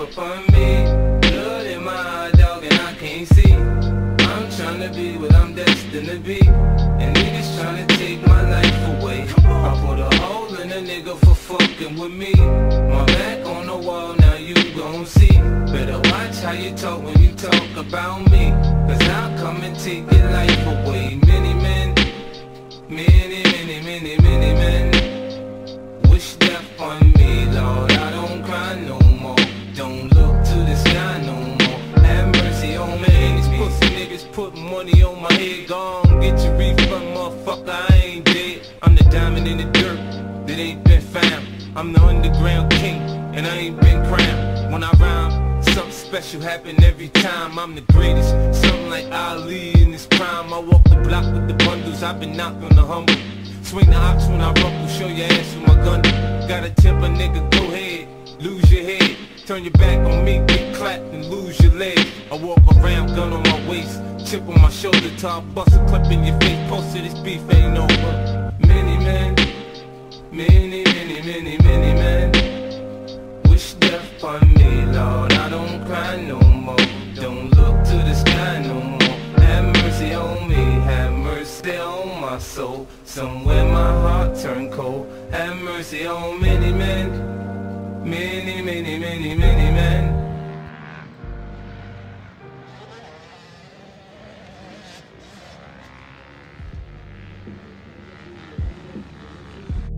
up on me. Blood in my eye, dog, and I can't see. I'm tryna be what I'm destined to be, and niggas tryna take my life away. I put a hole in a nigga for fucking with me. My back on the wall, now you gon' see. Better watch how you talk when you talk about me, cause I'll come and take your life away. Many men, many men wish death on me, Lord. I don't cry no more, don't look to the sky no more. Have mercy on me. These pussy niggas put money on my head. Gone, get your refund, motherfucker, I ain't dead. I'm the diamond in the dirt that ain't been found. I'm the underground king, and I ain't been crowned. When I rhyme, something special happen every time. I'm the greatest, something like Ali in his prime. I walk the block with the bundles, I've been knocked on the humble. Swing the ox when I rumble, show your ass with my gun. Gotta tip a nigga, go ahead, lose your head. Turn your back on me, get clapped and lose your leg. I walk around, gun on my waist, chip on my shoulder, top bust a clip in your face. Posted this beef ain't over. Many men, many men wish death on me, Lord. I don't cry no more, don't look to the sky no more. Have mercy on me, have mercy on my soul. Somewhere my heart turned cold. Have mercy on many men, many men.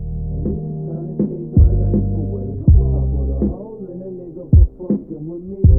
With me.